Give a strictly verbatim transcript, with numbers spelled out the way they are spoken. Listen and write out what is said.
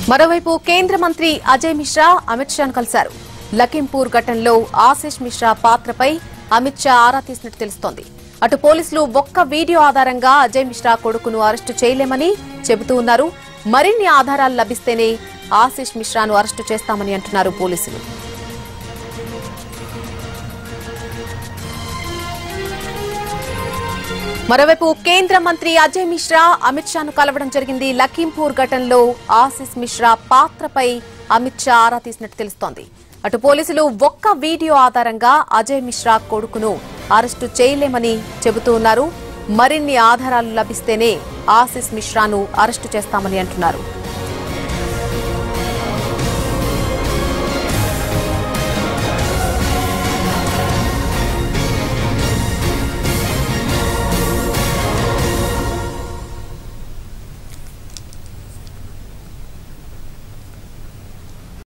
మరోవైపు కేంద్ర మంత్రి అజయ్ మిశ్రా అమిత్ షాను కలిశారు. లఖింపూర్ ఘటనలో ఆశిష్ మిశ్రా పాత్రపై అమిత్ షా ఆరా తీసినట్టు తెలుస్తోంది. అటు పోలీసులు ఒక్క వీడియో ఆధారంగా అజయ్ మిశ్రా కొడుకును అరెస్టు చేయలేమని చెబుతూ ఉన్నారు. మరిన్ని ఆధారాలు లభిస్తేనే ఆశిష్ మిశ్రాను అరెస్టు చేస్తామని అంటున్నారు పోలీసులు. మరోవైపు కేంద్ర మంత్రి అజయ్ మిశ్రా అమిత్ షాను కలవడం జరిగింది. లఖింపూర్ ఘటనలో ఆశిష్ మిశ్రా పాత్రపై అమిత్ షా ఆరా తీసినట్టు తెలుస్తోంది. అటు పోలీసులు ఒక్క వీడియో ఆధారంగా అజయ్ మిశ్రా కొడుకును అరెస్టు చేయలేమని చెబుతూ ఉన్నారు. మరిన్ని ఆధారాలు లభిస్తేనే ఆశిష్ మిశ్రాను అరెస్టు చేస్తామని అంటున్నారు.